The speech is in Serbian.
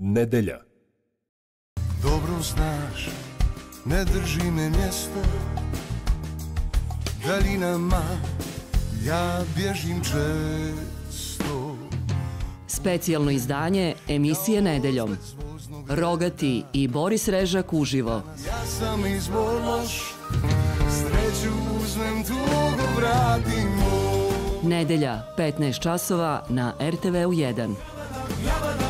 Nedelja. Dobro znaš, ne drži me mjesto, daljinama ja bježim često. Specijalno izdanje emisije Nedeljom. Rogati i Boris Režak uživo. Ja sam izbor loš, sreću uzmem, tugu vratimo. Nedelja, 15 časova na RTV-u 1.